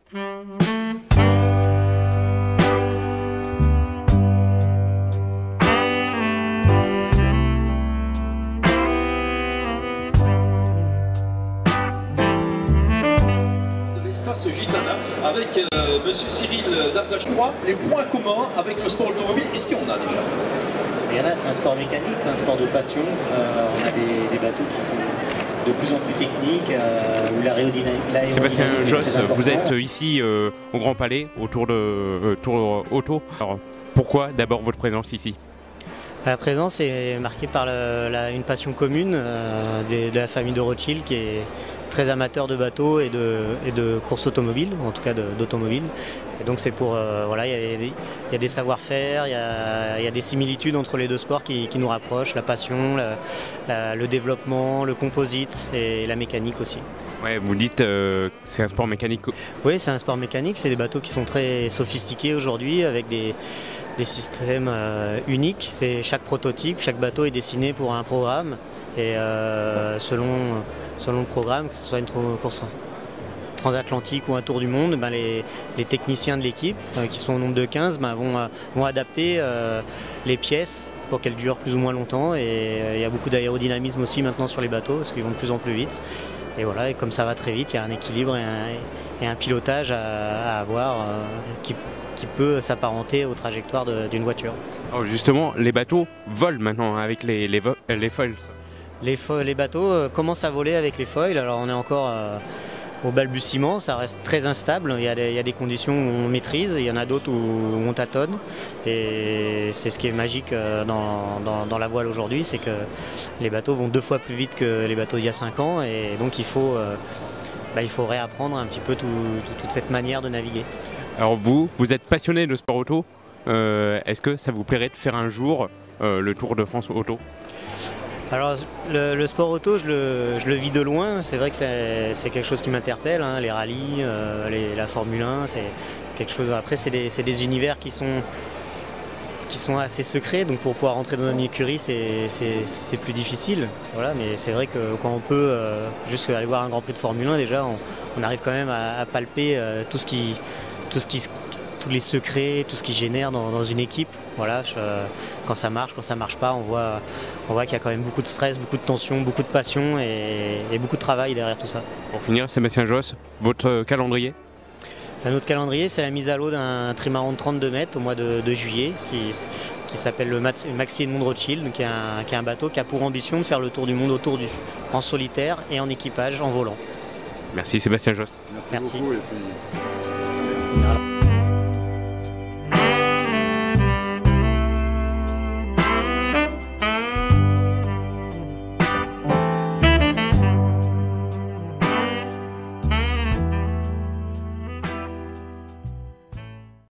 L'espace Gitana avec Monsieur Cyril Dardache. Les points communs avec le sport automobile, est-ce qu'il y en a déjà? Il y en a, c'est un sport mécanique, c'est un sport de passion. On a des bateaux qui sont de plus en plus techniques, où l'aérodynamisme. Sébastien Josse, vous êtes ici au Grand Palais, autour de Tour Auto. Alors, pourquoi d'abord votre présence ici? La présence est marquée par une passion commune de la famille de Rothschild qui est très amateur de bateaux et de courses automobiles, en tout cas d'automobiles. Et donc c'est pour, voilà, il y a des savoir-faire, il y a des similitudes entre les deux sports qui nous rapprochent, la passion, le développement, le composite et la mécanique aussi. Ouais, vous dites c'est un sport mécanique. Oui, c'est un sport mécanique, c'est des bateaux qui sont très sophistiqués aujourd'hui avec des systèmes uniques. Chaque prototype, chaque bateau est dessiné pour un programme et selon le programme, que ce soit une course transatlantique ou un tour du monde, les techniciens de l'équipe, qui sont au nombre de 15, vont adapter les pièces pour qu'elles durent plus ou moins longtemps. Et il y a beaucoup d'aérodynamisme aussi maintenant sur les bateaux parce qu'ils vont de plus en plus vite. Et voilà, et comme ça va très vite, il y a un équilibre et un pilotage à avoir qui peut s'apparenter aux trajectoires d'une voiture. Alors justement, les bateaux volent maintenant avec les foils. Les bateaux commencent à voler avec les foils. Alors on est encore au balbutiement, ça reste très instable. Il y a des conditions où on maîtrise, il y en a d'autres où on tâtonne. Et c'est ce qui est magique dans la voile aujourd'hui, c'est que les bateaux vont 2 fois plus vite que les bateaux d'il y a 5 ans. Et donc il faut réapprendre un petit peu toute cette manière de naviguer. Alors vous êtes passionné de sport auto. Est-ce que ça vous plairait de faire un jour le Tour de France auto? Alors le sport auto, je le vis de loin. C'est vrai que c'est quelque chose qui m'interpelle, hein. Les rallyes, la Formule 1, c'est quelque chose. Après, c'est des univers qui sont assez secrets, donc pour pouvoir rentrer dans une écurie, c'est plus difficile. Voilà, mais c'est vrai que quand on peut juste aller voir un Grand Prix de Formule 1, déjà, on arrive quand même à palper tous les secrets, tout ce qui génère dans une équipe. Voilà, quand ça marche pas, on voit qu'il y a quand même beaucoup de stress, beaucoup de tension, beaucoup de passion et beaucoup de travail derrière tout ça. Pour finir, Sébastien Josse, votre calendrier? Notre calendrier, c'est la mise à l'eau d'un trimaran de 32 mètres au mois de juillet qui s'appelle le Maxi Edmond Rothschild, qui est un bateau qui a pour ambition de faire le tour du monde en solitaire et en équipage, en volant. Merci Sébastien Josse. Merci beaucoup. Et puis... Voilà.